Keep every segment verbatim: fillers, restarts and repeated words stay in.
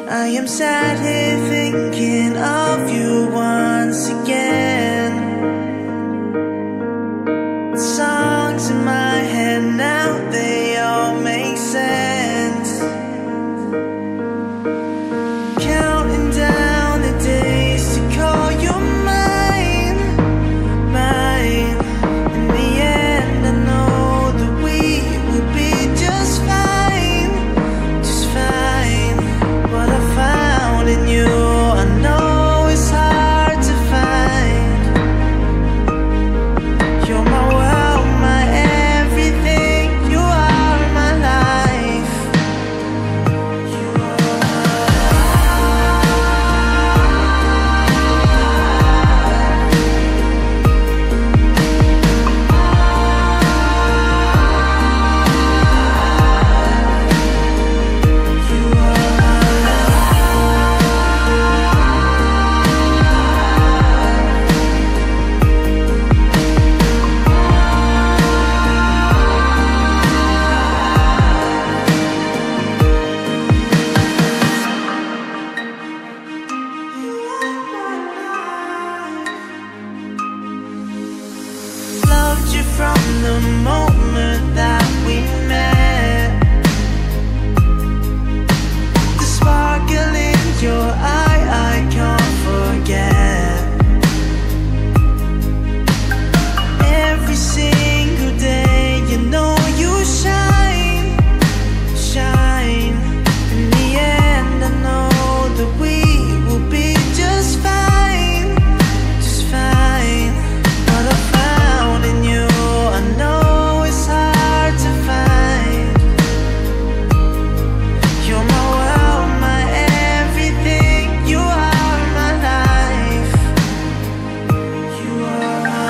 I am sat here thinking of you once again. Songs in my head now, they all make sense. Counting down the days to call you mine, mine. In the end I know that we will be just fine, just fine. What I found in you, I know it's hard to find. You're my world, my everything. You are my life. You are loved you from the moment that we met. The sparkle in your eye, I can't forget. Every single day, you know you shine, shine. In the end, I know that we will be just fine, just fine. What I found in you, I know it's hard to find. You're my world, my everything. You are my life. You are my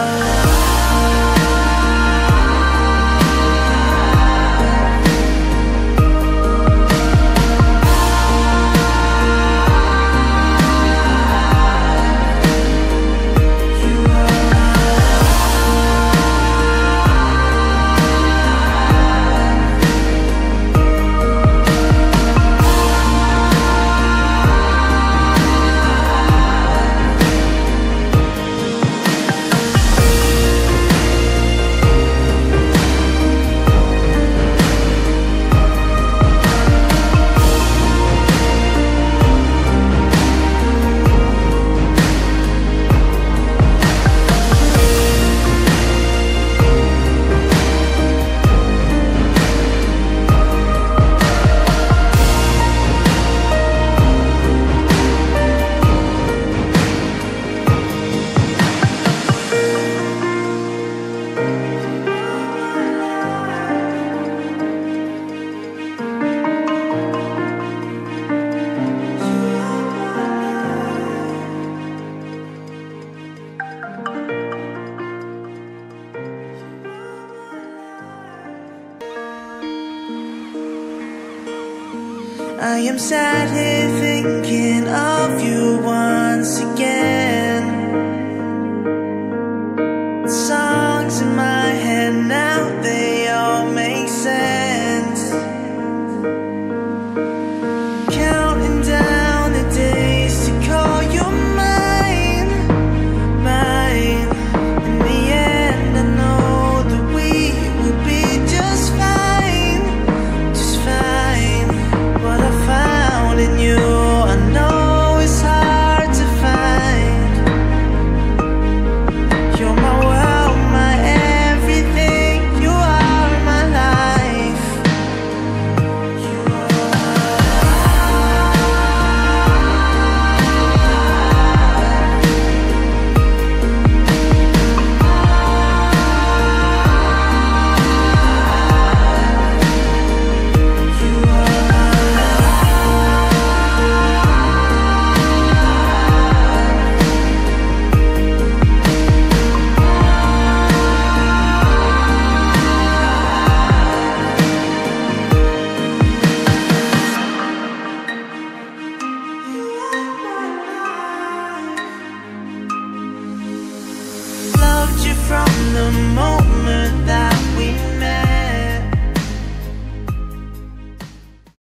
I am sat here thinking of you once again.